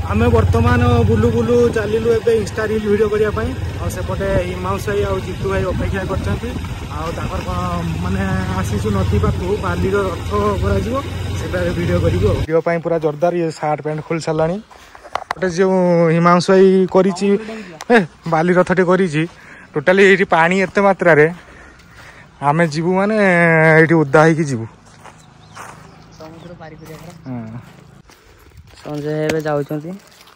आमे वर्तमान बुलू बुलू चलू ए इंस्टा रील वीडियो करने सेपटे हिमांशु भाई और जितू भाई अपेक्षा कर माने आसीसु नदी पाखु बाली रथ कर वीडियो वीडियो पूरा जोरदार ये सार्ट पैंट खोल सारा गोटे जो हिमांशु भाई कर बाली रथटे कर टोटाली ये पानी एत मात्रा आमे जीवु माने ये उदा हो जीवु संजय जाऊँगी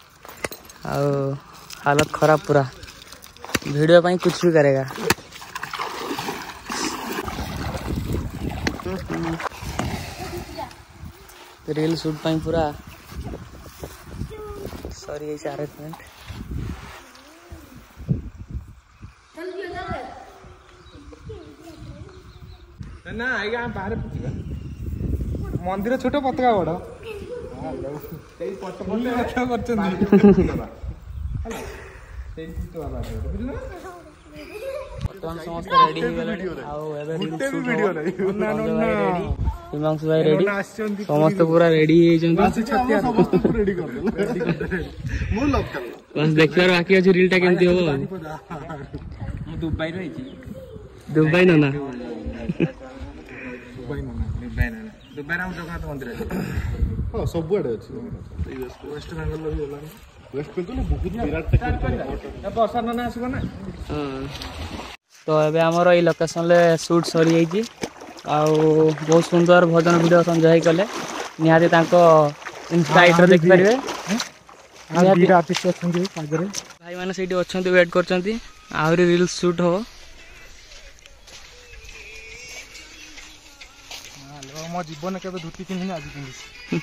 हालत खराब पूरा वीडियो ପାଇଁ कुछ भी करेगा। रील शूट ପାଇଁ पूरा सॉरी ऐसे अरेंजमेंट ना आइगा बाहर मंदिर छोट पताका बड़ हिमांशु भाई रेडी समस्त पूरा रेडी बस देखिबार बाकी अछि रीलटा केमती हो दुबई रही दुबई ना दुबई राम जगन्नाथ मंदिर हाँ सब आड़े अच्छी वेस्ट बेंगल भी गला वेस्ट बेंगल बहुत विराट बर्षा ना आसब ना तो एबे हमर ई लोकेशन ले शूट सरी जाइछि बहुत सुंदर भजन वीडियो संजय कले निहाती तांको इंस्टा आईडी देख परिबे वीर आर्टिस्ट अछंती आगरे भाई माने सेठी अछंती वेट करछंती आउरी रील्स शूट हो मो जीवन के धोती पिंधि आज पिंधि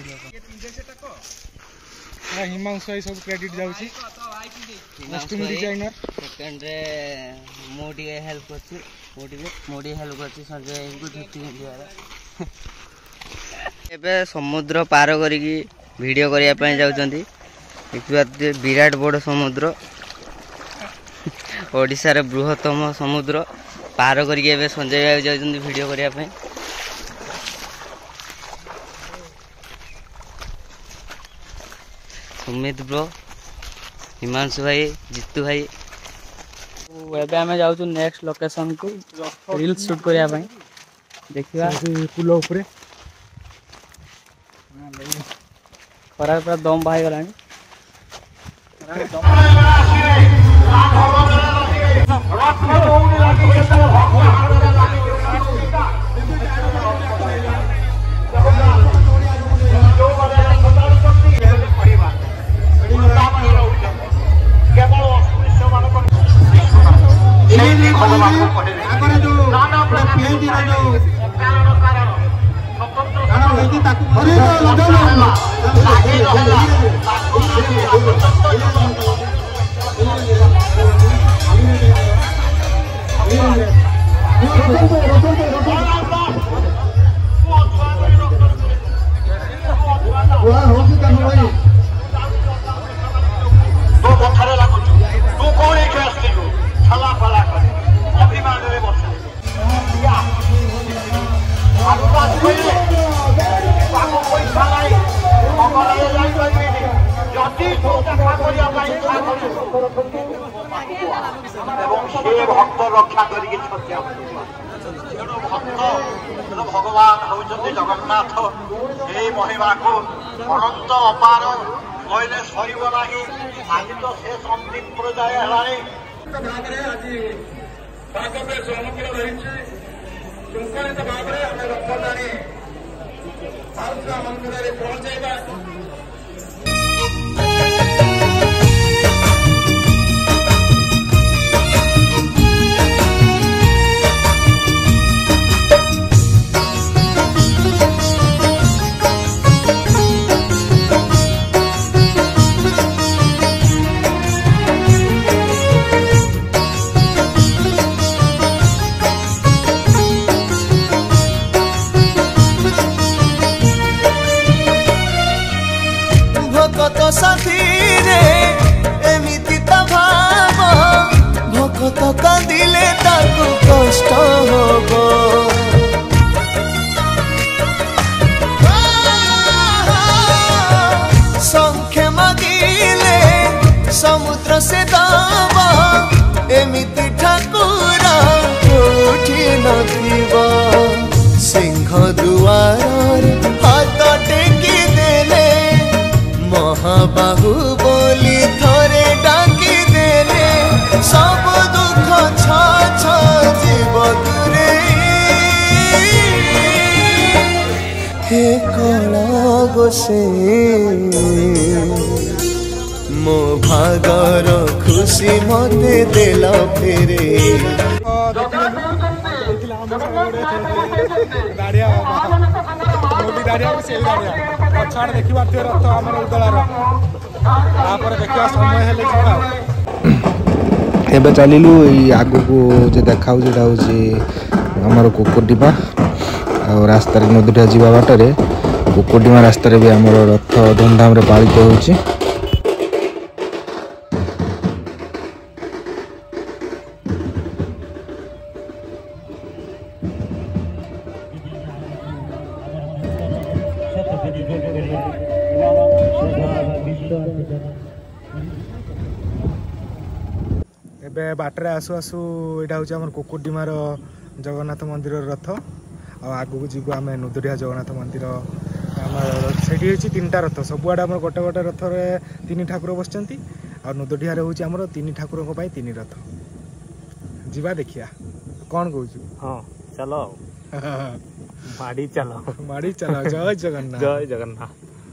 हिमांशु भाई सब क्रेडिट जाउछि कॉस्ट्यूम डिजाइनर सेकंड रे मोडी हेल्प करछि मोडी हेल्प करछि संजय को धोती पिंधिवार एबे समुद्र पार करिकी वीडियो करिया पय जाउछंती देखिबा विराट बड़ समुद्र ओडिसा रे बृहत्तम समुद्र पार करिकी एबे संजय भाई जाउछंती वीडियो करिया पय सुमित ब्रो हिमांशु भाई जितू भाई एबे आमे जाउछु नेक्स्ट लोकेशन को रील्स शूट करिया भाई देखिबा पुल ऊपर खरा पूरा दम बाहि गलानी भक्त रक्षा करी भगवान हूँ जगन्नाथ ये महिमा को अनंत अपार कहले सरना आज तो से अंतिम पर्याय आज समुद्र रही शृंखलित भाव में आम रथ टाणी माउसा मंदिर पहुंचाइबा साथी रे एमिति ता भाव भक्त कांदिले ताकू कष्ट होबो संख्या मागिले समुद्र से दबा एमिति ठाकुर कोठी नथिबा सिंह दुआर हाथ टेकी देले महाबाहु बोली थरे डाकी देले सब दुख छ जीव दूरे हे कला गोसे मो भागर खुशी मते देला फेरे देखा रथ आम उदलार देखा समय ଏବେ ଚାଲିଲୁ ଏଇ ଆଗକୁ ଯେ ଦେଖାଉଛି ଏଇଟା ହେଉଛି ଆମର କୁକୁରଡିମା ଆଉ ରାସ୍ତାରେ ନଦୀଟା ଯିବା ବାଟରେ କୁକୁରଡିମା ରାସ୍ତାରେ ବି ଆମର ରଥ ଧୁମଧାମରେ ପାଳିତ ହେଉଛି। ଏବେ ବାଟରେ ଆସୁ ଆସୁ ଏଇଟା ହେଉଛି ଆମର କୁକୁରଡିମାର ଜଗନ୍ନାଥ ମନ୍ଦିର ରଥ ଆଉ ଆଗକୁ ଯିବୁ ଆମେ ନୁଦୁରିଆ ଜଗନ୍ନାଥ ମନ୍ଦିର। ଆମର ସେଠି ହେଉଛି 3ଟା ରଥ ସବୁଆଡ଼େ ଆମର ଗୋଟେ ଗୋଟେ ରଥରେ 3 ଠାକୁର ବସିଛନ୍ତି ଆଉ ନୁଦୁରିଆରେ ହେଉଛି ଆମର 3 ଠାକୁରଙ୍କ ପାଇଁ 3 ରଥ। ଯିବା ଦେଖିବା କ'ଣ କହୁଛୁ? ହଁ ଚାଲ ମାଡ଼ି ଚାଲ ଜୟ ଜଗନ୍ନାଥ ଜୟ ଜଗନ୍ନାଥ।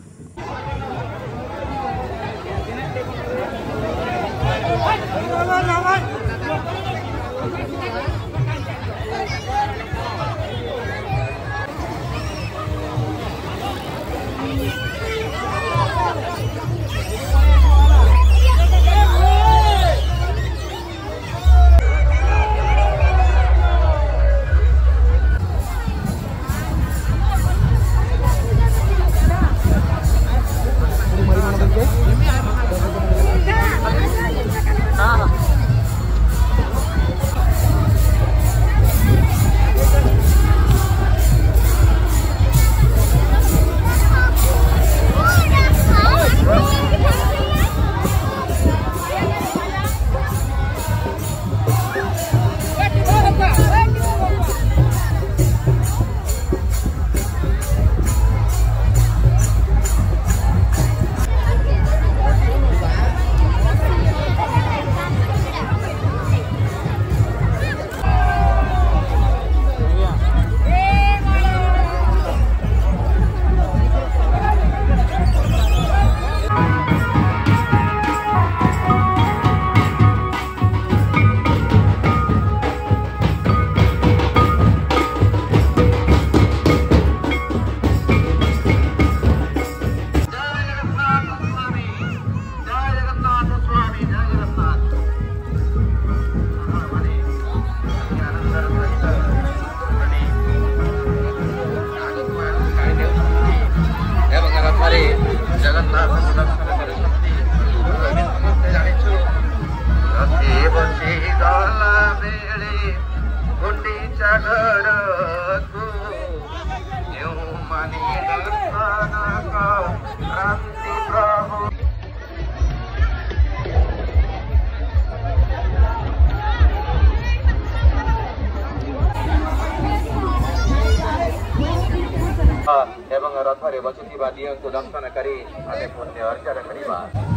एवं रथरे बसिथिबा दियंकु दर्शन करी आमे पुण्य अर्जन करिबा।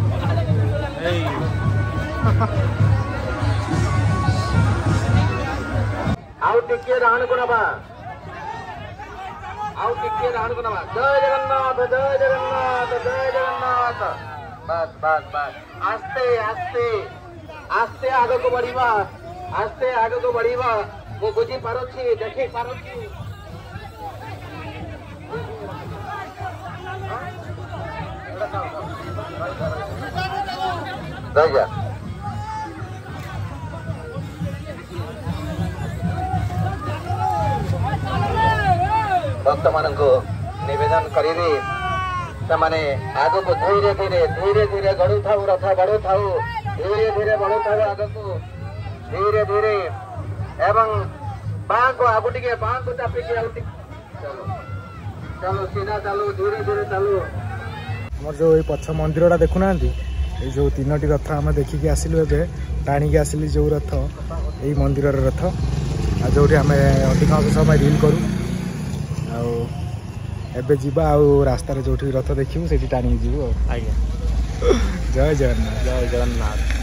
आउ टिके राहन गुणबा जय जगन्नाथ जय जगन्नाथ जय जगन्नाथ। बस बस बस आस्ते आस्ते आस्ते आगे को बढ़िबा आस्ते आगे को बढ़िबा मु बुझी पारुछि देखि पारुछि। भक्त मान निवेदन करेंगे से आग को धीरे धीरे धीरे धीरे गढ़ु था रथ बढ़ु था धीरे धीरे बढ़ु था आग को धीरे धीरे एवं बाँ को आगु टे बाँ को चापिकी चलो चलो सीधा चलो धीरे धीरे चलो। आमर जो ये पछ मंदिरटा देखुना ये जो 3टी रथ आम देखिकी आसिलु एबे टाणिकी आसिली जो रथ यही मंदिर रथ आ जो आम अधिकांश समय रील करूँ आबे जीवा रास्तार जो रथ देखू से टाणी जीवु आज्ञा जय जगन्नाथ जय जगन्नाथ।